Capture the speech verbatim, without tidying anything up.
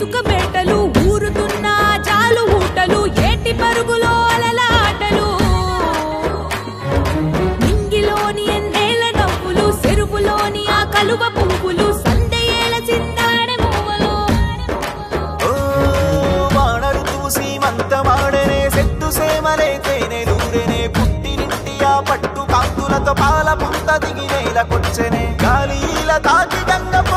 ఇసుక బేటలు ఊరుతున్న జాలు ఊటలు ఏటి పరుగులో అలల ఆటలు నింగిలోని ఎన్నేల నవ్వులు చెరువులోని ఆ కలువ పువ్వులు సందయేల చిందాడే మూవలు వానరు చూసి మంతమాడనే సెట్టు సేమలే తేనెలూరెనే పుట్టినింటి ఆ పట్టు కాంతులతో పాల పుంత దిగి నేలకొచ్చెనే గాలిల తాకి గంగ